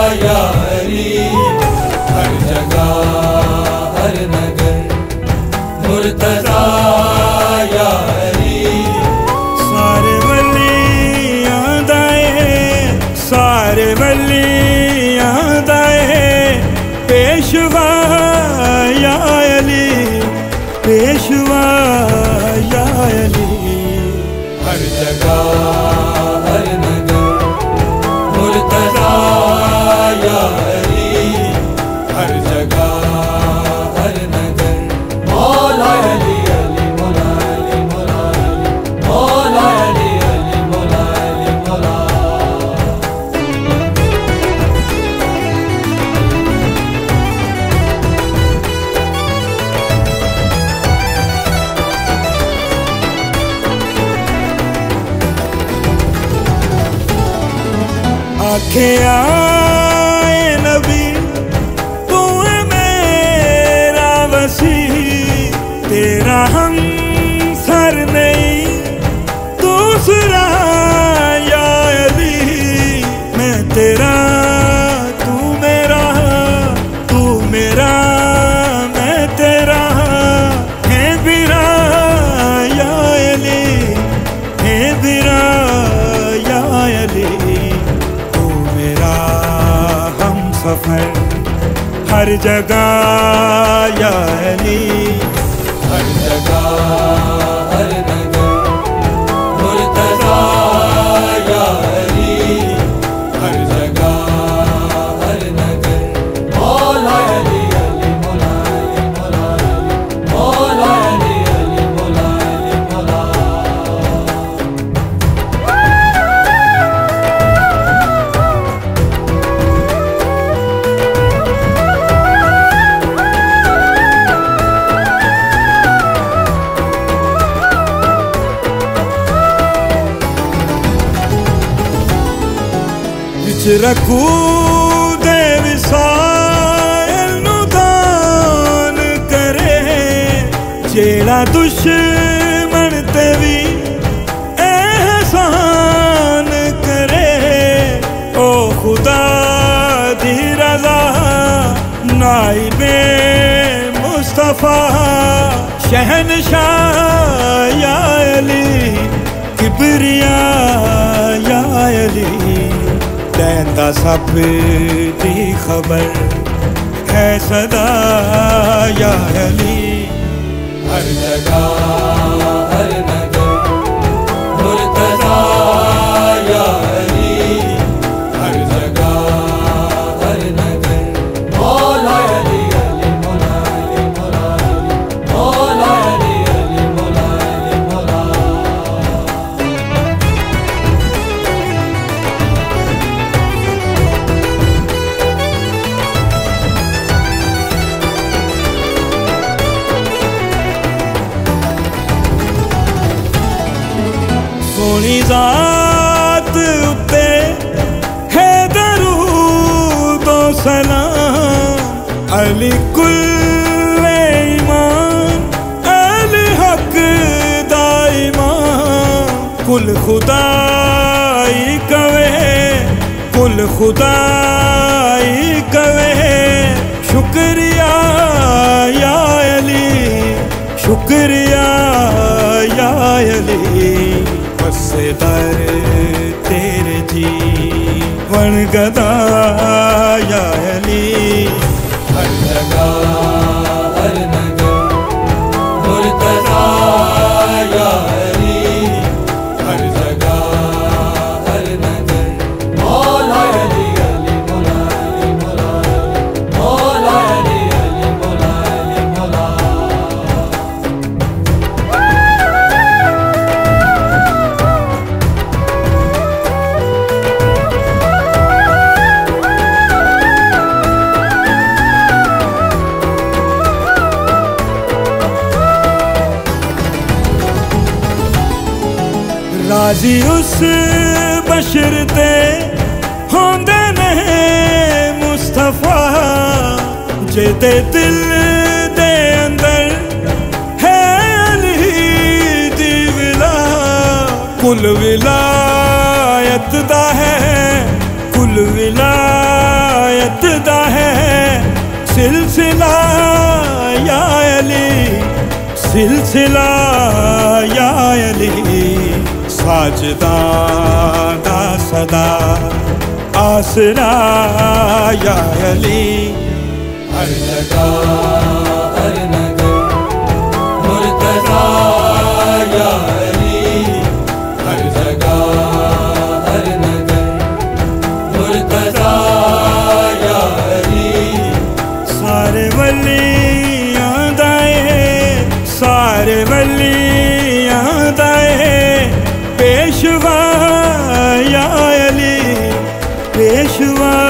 या अली, हर जगह हर नगर मुर्तज़ा या अली। सारे वलियां दा सारे वलियां दा पेशवा या अली, पेशवा या अली। हर जगह हर नगर मुर्तज़ा या अली, हर जगह हर नगर मौला अली अली मौला अली मौला अली मौला अली अली मौला अली मौला। आखे आए नबी तू है मेरा वसी, तेरा हम सर नहीं दूसरा या अली। मैं तेरा तू मेरा, तू मेरा मैं तेरा, है बिरा या अली, है बिरा या अली। सफर हर जगह या अली, हर जगह हर नगर मुर्तज़ा या अली, हर जगह हर नगर मौला अली अली मौला अली मौला अली मौला अली अली मौला अली मौला। रखू दे विसायल नू दान करे, जेड़ा दुश्मन ते भी एहसान करे। ओ खुदा दी रज़ा नाइबे मुस्तफा, शहनशाह या अली, किबरिया या अली। लैंदा सब दी खबर है सदा या अली, हर जगह हर नगर मुर्तज़ा या अली, हर जगह हर नगर मौला अली अली मौला अली मौला अली मौला अली अली मौला अली मौला। सोनी ज़ात उत्ते है दरूदो सलाम, अली कुल्ले ईमान अली हक दा इमाम। कुल खुदाई कवे, कुल खुदाई कवे, शुक्रिया या अली, शुक्रिया या अली। बसे दर तेरे जीवन गदा या अली, हर जगह हर नगर मुर्तज़ा या अली, हर जगह हर नगर मौला अली अली मौला अली मौला अली मौला अली अली मौला अली मौला। राजी उस बशर ते होंदे ने मुस्तफा, जेदे दिल दे अंदर है अली दी विला। कुल विलायत दा है, कुल विलायत विलायत दा है सिलसिला या अली, सिलसिला या अली, साजदां दा सदा आसरा या अली। हर जगह हर नगर मुर्तज़ा या अली, हर जगह हर नगर मुर्तज़ा या अली। सारे वलियां दा सारे वलियां दा पेशवा या अली, पेशवा